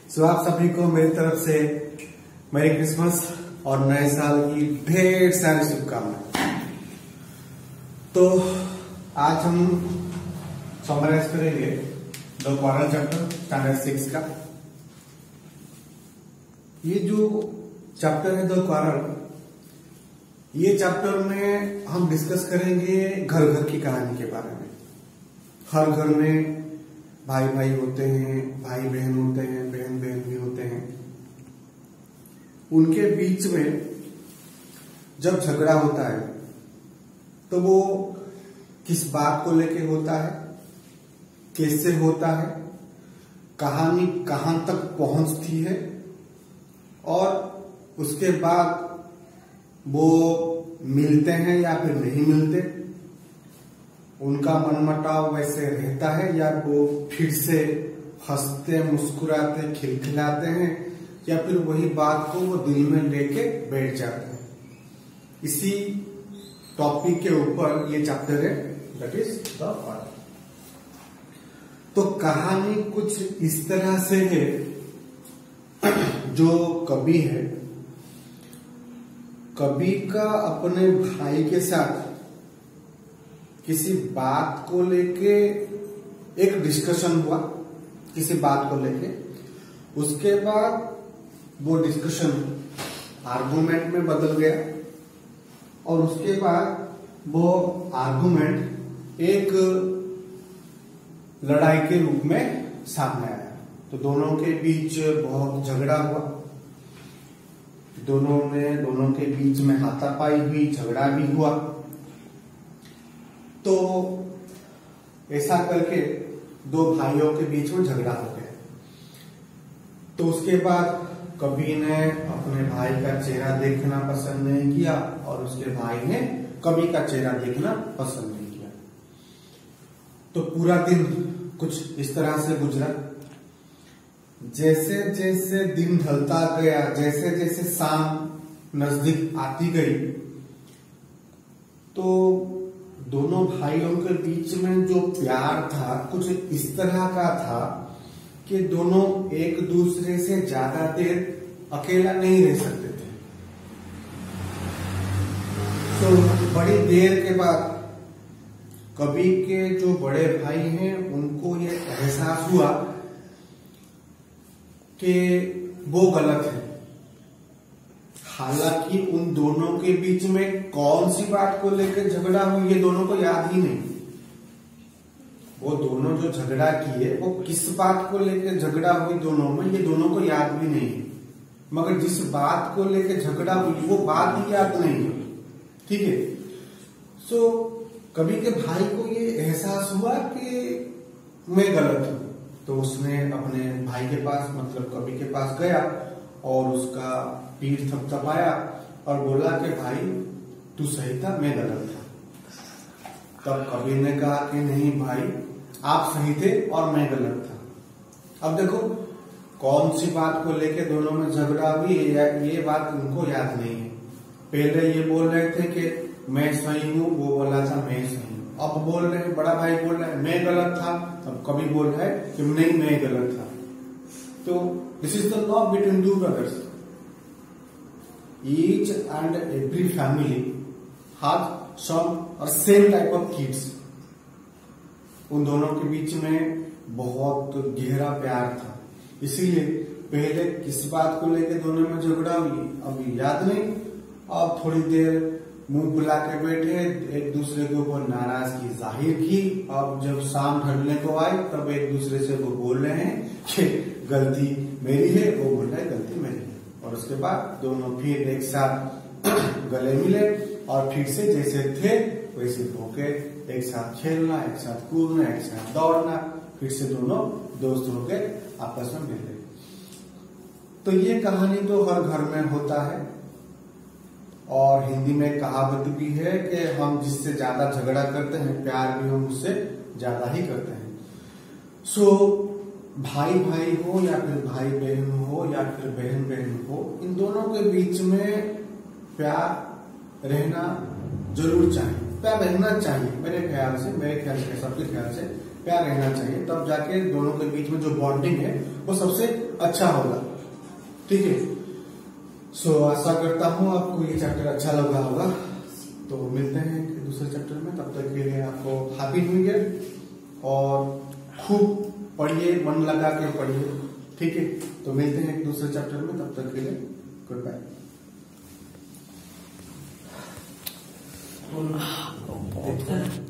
आप सभी को मेरी तरफ से मैरी क्रिसमस और नए साल की ढेर सारी शुभकामनाएं। तो आज हम समराइज करेंगे द क्वारल चैप्टर स्टैंडर्ड 6 का। ये जो चैप्टर है द क्वारल, ये चैप्टर में हम डिस्कस करेंगे घर घर की कहानी के बारे में। हर घर में भाई भाई होते हैं, भाई बहन होते हैं, बहन बहन भी होते हैं। उनके बीच में जब झगड़ा होता है तो वो किस बात को लेके होता है, कैसे होता है, कहानी कहां तक पहुंचती है और उसके बाद वो मिलते हैं या फिर नहीं मिलते, उनका मनमुटाव वैसे रहता है या वो फिर से हंसते मुस्कुराते खिलखिलाते हैं या फिर वही बात को वो दिल में लेके बैठ जाते हैं। इसी टॉपिक के ऊपर ये चैप्टर है, दैट इज द क्वारल। तो कहानी कुछ इस तरह से है, जो कवि है, कवि का अपने भाई के साथ किसी बात को लेके एक डिस्कशन हुआ, किसी बात को लेके। उसके बाद वो डिस्कशन आर्गुमेंट में बदल गया और उसके बाद वो आर्गुमेंट एक लड़ाई के रूप में सामने आया। तो दोनों के बीच बहुत झगड़ा हुआ, दोनों के बीच में हाथापाई हुई, झगड़ा भी हुआ। तो ऐसा करके दो भाइयों के बीच में झगड़ा हो गया। तो उसके बाद कवि ने अपने भाई का चेहरा देखना पसंद नहीं किया और उसके भाई ने कवि का चेहरा देखना पसंद नहीं किया। तो पूरा दिन कुछ इस तरह से गुजरा। जैसे जैसे दिन ढलता गया, जैसे जैसे शाम नजदीक आती गई, तो दोनों भाइयों के बीच में जो प्यार था कुछ इस तरह का था कि दोनों एक दूसरे से ज्यादा देर अकेला नहीं रह सकते थे। तो बड़ी देर के बाद कवि के जो बड़े भाई हैं उनको ये एहसास हुआ कि वो गलत है। हालांकि उन दोनों के बीच में कौन सी बात को लेकर झगड़ा हुई ये दोनों को याद ही नहीं। वो दोनों जो झगड़ा किए वो किस बात को लेकर झगड़ा हुई दोनों में, ये दोनों को याद भी नहीं है। मगर जिस बात को लेकर झगड़ा हुई वो बात ही याद नहीं है। ठीक है। सो कवि के भाई को ये एहसास हुआ कि मैं गलत हूं। तो उसने अपने भाई के पास, मतलब कवि के पास गया और उसका पीठ थपथपाया और बोला कि भाई तू सही था, मैं गलत था। तब कवि ने कहा कि नहीं भाई, आप सही थे और मैं गलत था। अब देखो कौन सी बात को लेके दोनों में झगड़ा हुई ये बात उनको याद नहीं है। पहले ये बोल रहे थे कि मैं सही हूं, वो बोला था मैं सही हूं। अब बोल रहे हैं, बड़ा भाई बोल रहा है मैं गलत था, अब कवि बोल रहा है कि नहीं मैं गलत था। तो this is the love between two brothers. Each and every family has some or same type of kids. उन दोनों के बीच में बहुत गहरा प्यार था, इसीलिए पहले किस बात को लेकर दोनों में झगड़ा हुई अभी याद नहीं। अब थोड़ी देर मुंह बुला के बैठे, एक दूसरे के ऊपर नाराजगी जाहिर की। अब जब शाम ढलने को आई तब एक दूसरे से वो बोल रहे हैं कि गलती मेरी है, वो बोल रहा है गलती मेरी है। और उसके बाद दोनों फिर एक साथ गले मिले और फिर से जैसे थे वैसे होके एक साथ खेलना, एक साथ कूदना, एक साथ दौड़ना, फिर से दोनों दोस्त होके आपस में मिल गए। तो ये कहानी तो हर घर में होता है और हिंदी में कहावत भी है कि हम जिससे ज्यादा झगड़ा करते हैं प्यार भी हम उससे ज्यादा ही करते हैं। सो भाई भाई हो या फिर भाई बहन हो या फिर बहन बहन हो, इन दोनों के बीच में प्यार रहना जरूर चाहिए, प्यार रहना चाहिए। मेरे ख्याल से सबके ख्याल से प्यार रहना चाहिए, तब जाके दोनों के बीच में जो बॉन्डिंग है वो सबसे अच्छा होगा। ठीक है, सो आशा करता हूं आपको ये चैप्टर अच्छा लगा होगा। तो मिलते हैं दूसरे चैप्टर में, तब तक के लिए आपको हैप्पी न्यू ईयर और खूब पढ़िए, मन लगा के पढ़िए। ठीक है, तो मिलते हैं दूसरे चैप्टर में, तब तक के लिए गुड बाय।